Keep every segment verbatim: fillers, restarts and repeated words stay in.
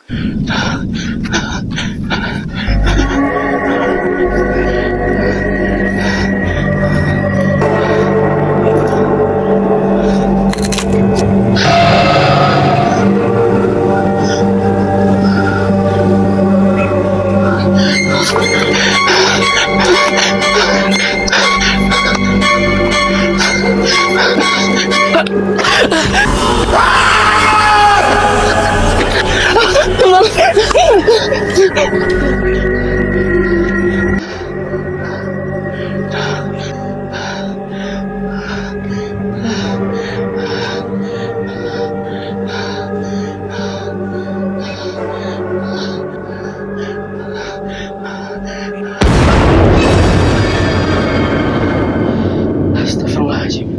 Astagfirullahaladzim.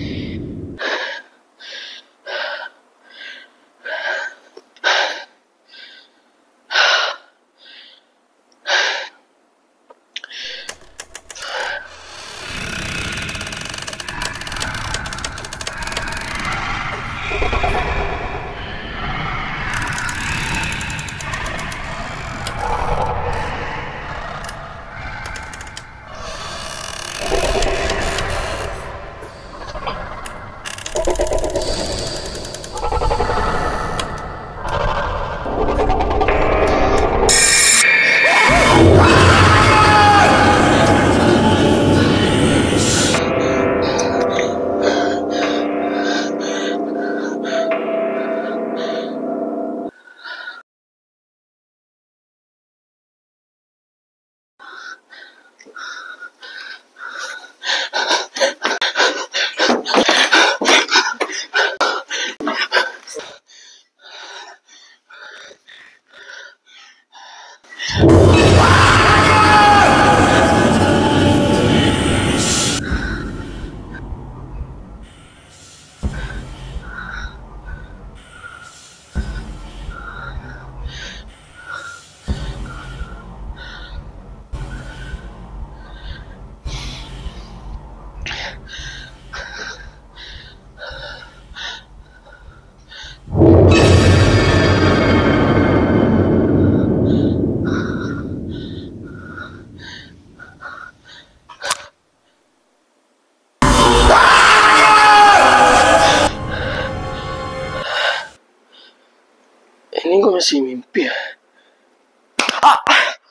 Ini gue masih mimpi ya? Ah!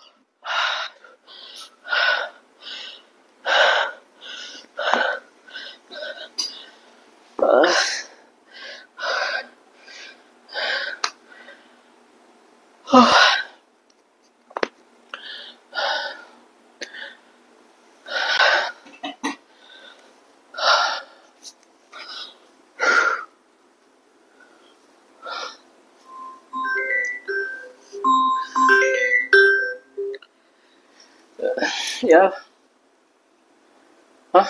Ah. Oh. Ya. Hah?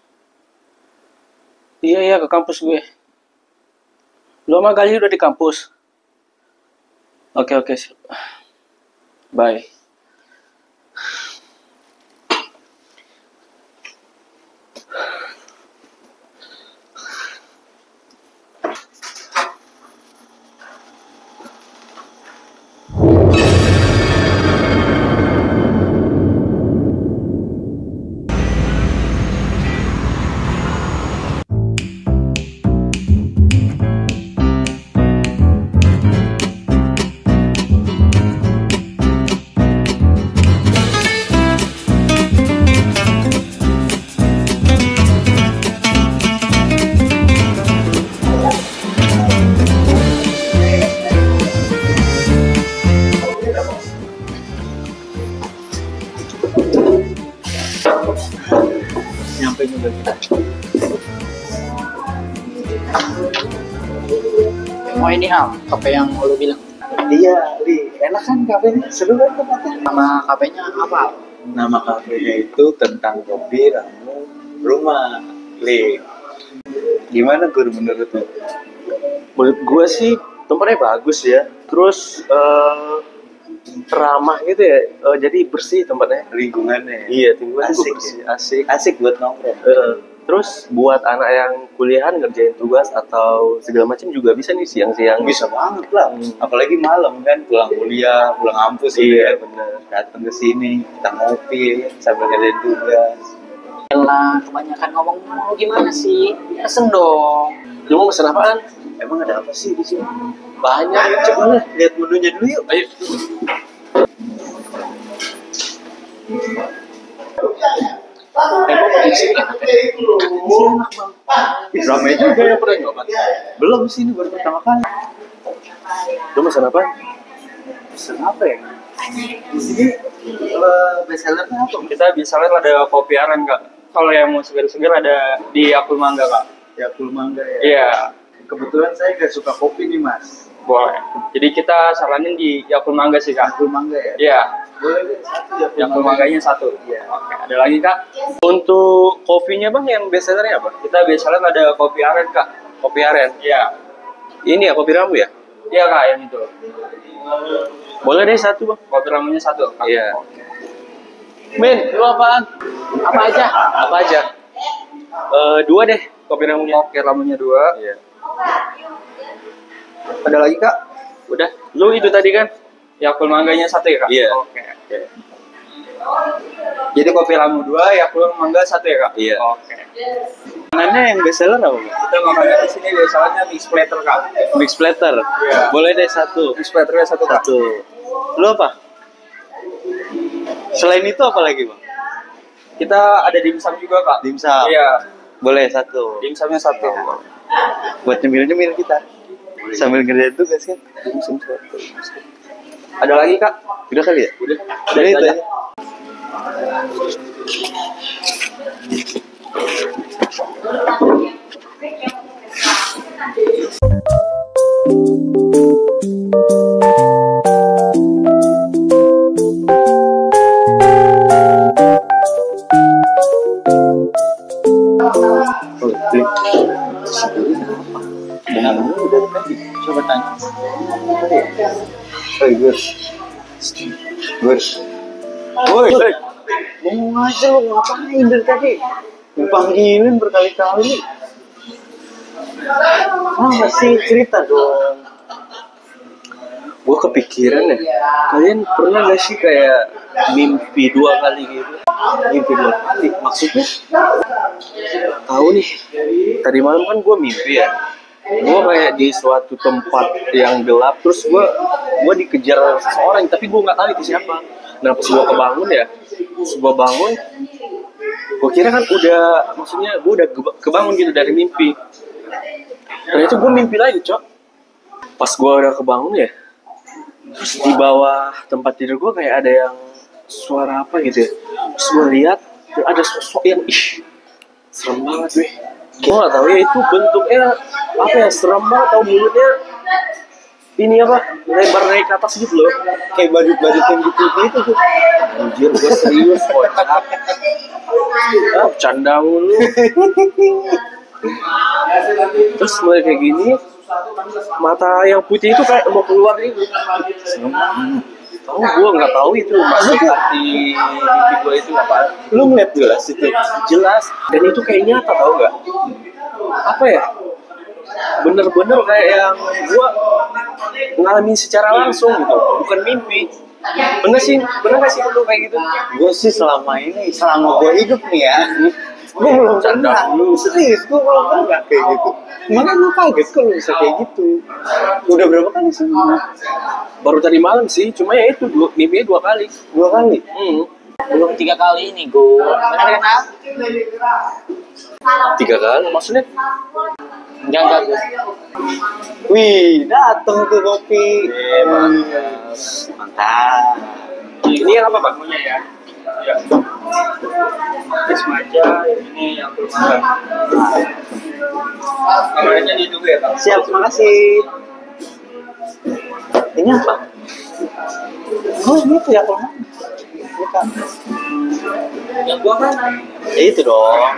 Iya, iya, ke kampus gue. Lu sama Gali udah di kampus? Oke, oke. Bye. Nyampe juga kita. Mau ini Am, kafe yang lu bilang. Iya, Li. Enak kan kafenya? Seru kan tempatnya? Nama kafenya apa? Nama kafenya itu tentang kopi, ramu, rumah. Li. Gimana Gur menurut lu? Menurut gue sih tempatnya bagus ya. Terus uh, ramah gitu ya. Uh, jadi bersih tempatnya. Lingkungannya. Iya, tinggal Asik, bersih, ya? asik. Asik buat nongkrong. Uh, Terus buat anak yang kuliahan ngerjain tugas atau segala macam juga bisa nih siang-siang. Bisa banget lah, Hmm. apalagi malam kan, pulang kuliah, pulang kampus Iya, gitu ya. bener. Datang ke sini, kita ngopi sambil ngerjain tugas. Lah, kebanyakan ngomong mulu gimana sih? Pesen dong. Lu mau pesen apaan? Emang ada apa sih di sini? Banyak. Coba lah, lihat menunya dulu yuk. Ayo. Emang di sini enak ya? Isi enak bang. Ih, ramai juga ya pernah nyoba. Belum sih, ini baru pertama kali. Lu pesan apa? Pesen apa ya? Di sini uh, best sellernya apa? Kita bisa lihat ada kopi aren kak. Kalau yang mau segar-segar ada di apel mangga kak. Ya full mangga ya. Iya, Kebetulan saya gak suka kopi nih mas. boleh. Jadi kita saranin di apel mangga sih kak. Full mangga ya. Iya, Boleh deh satu ya. yang apel mangganya satu. Iya. Oke, ada lagi kak. Untuk kopinya bang yang best sellernya apa? Kita bisa lihat ada kopi aren kak. Kopi aren. Iya, Ini ya kopi ramu ya? iya kak yang itu. Boleh deh satu bang. Kopi ramunya satu kak. Iya. Men, lu apaan? Apa aja? Apa aja? Eh, dua deh kopi ramunya. Oke, ramunya dua. Iya. Ada lagi kak? Udah. Lu itu tadi kan? Ya apel mangganya satu ya kak? Iya. Oke. Jadi kopi ramu dua, ya apel mangga satu ya kak? Iya. Oke. Makanannya yang best seller apa bang? Kita makannya di sini biasanya mix platter kak. Mix platter. Iya. Boleh deh satu. Mix platternya satu kak. Satu. Lu apa? Selain itu apa lagi bang? Kita ada dimsum juga kak. Dimsum. Iya, Boleh satu. dimsumnya satu. Buat nyemil-nyemil kita. Sambil ngerjain tugas kan. Dimsum satu. Ada lagi kak? Udah kali ya? Udah. Udah itu aja. aja. Dengan lu dari tadi, coba tanya. Hei Gus, Gus, woi, ngomong aja lu ngapain dari tadi? Dipanggilin berkali-kali. Kenapa sih, cerita dong? Gue kepikiran ya. Kalian pernah gak sih kayak mimpi dua kali gitu? Mimpi dua kali. Maksudnya? Tahu nih. Tadi malam kan gue mimpi ya. Gue kayak di suatu tempat yang gelap. Terus gue gue dikejar seseorang. Tapi gue nggak tahu itu siapa. Nah pas gue kebangun ya. Pas gue bangun. Gue kira kan udah. Maksudnya gue udah keba- kebangun gitu dari mimpi. Nah itu gue mimpi lagi cok. Pas gue udah kebangun ya. Terus di bawah tempat tidur gue kayak ada yang suara apa gitu ya. Terus gue lihat ada sosok yang ih serem banget weh. Gue gak tahu ya itu bentuknya apa ya, serem banget, tau mulutnya ini apa lebar naik ke atas gitu loh. Kayak badut-badut yang gitu gitu tuh. Anjir gue serius kocak. Ah, bercanda mulu. Terus mulai kayak gini, mata yang putih itu kayak mau keluar gitu. Tahu gue nggak tahu itu maksud arti mimpi gue itu apa. Lu ngeliat jelas itu? Jelas dan itu kayak nyata, tau gak? Apa ya? Bener-bener kayak yang gue ngalamin secara langsung gitu, bukan mimpi. Bener sih, bener gak sih lu kayak gitu? Gue sih selama ini, selama gue hidup nih ya, gue belum Canda pernah. dulu. Serius, gue belum pernah kayak gitu. Makanya gue kaget kalau bisa kayak gitu. Udah berapa kali sih? Baru tadi malam sih, cuma ya itu dua, mimpinya dua kali. Dua kali. Hmm. Belum tiga kali ini, Gu. Benar kan, Al? Tiga kali, maksudnya? Enggak, enggak, Gu. Wih, dateng tuh kopi. Eh, mantap. Mantap. Ini yang apa bang? Punya ya? Ya. Es maja, ini yang bermangga. Kamarnya ditunggu ya bang? Siap, makasih. Ini apa? Oh, ini tuh ya, kalau bukan. Yang gua kan? Ya itu dong.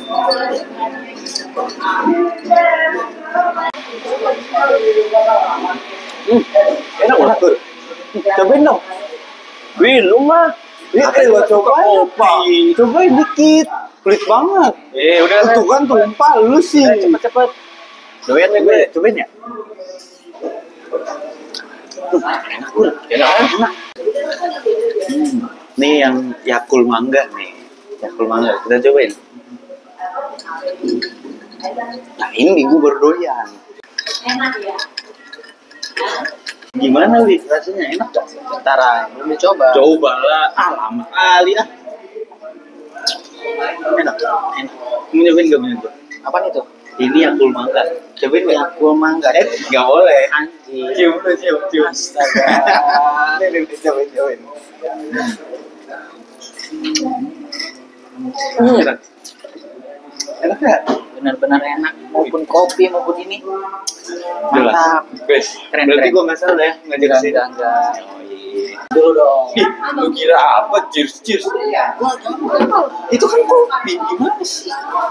Hmm, enak banget tuh. Cobain dong. Wih, lu mah. Ini Apa eh, lu lo suka cobain kopi? Cobain dikit. Pelit banget. Eh udah lah. Tuh kan tumpah lu sih. Udah, cepet-cepet. Doyan nih gue, cobain ya. Enak gue, enak enak. Hmm. Nih yang Yakul mangga nih, Yakul mangga kita cobain. Nah ini gue baru doyan. Enak ya. Gimana Wi? Rasanya enak gak? Antara belum coba. Coba lah, ah lama kali ah. Enak, enak. Mau nyobain gak punya gue? Apaan itu? Ini Yakul mangga. Cobain ya. Yakul mangga. Eh, gak boleh. Anjing. Cium dulu, cium, cium. Astaga. Ini, ini, cobain, cobain. Hmm. Enak. Enak gak? Benar-benar enak. Maupun kopi maupun ini. Udah lah. Mantap. Bes. Keren, Berarti keren. gue gak salah ya ngajak Enggak, sini. enggak, enggak. Oh iya. Dulu dong. Ih, lu kira apa? Cheers, cheers. Itu kan kopi, gimana sih?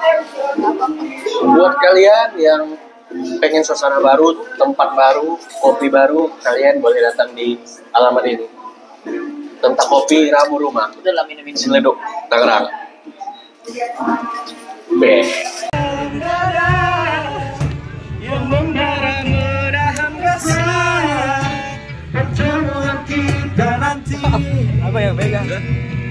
Buat kalian yang pengen suasana baru, tempat baru, kopi baru, kalian boleh datang di alamat ini. Tentang kopi Ramu Rumah, Udah lah minum ini. Ciledug, Tangerang. Be. Apa yang pegang?